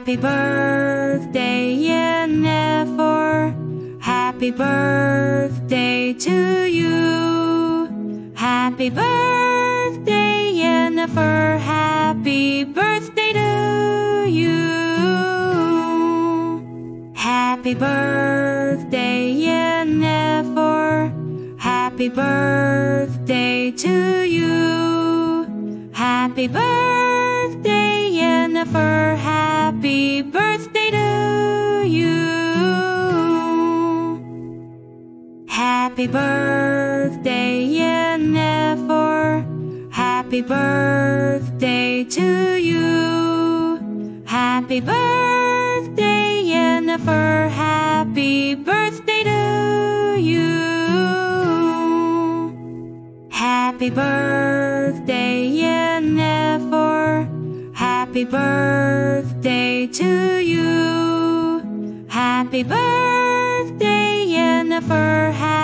Happy birthday, Yennefer. Happy birthday to you. Happy birthday, Yennefer. Happy birthday to you. Happy birthday, Yennefer. Happy birthday to you. Happy birthday, Yennefer. Happy birthday to you. Happy birthday, Yennefer. Happy birthday to you. Happy birthday, Yennefer. Happy birthday to you. Happy birthday, Yennefer. Happy birthday to you. Happy birthday, Yennefer.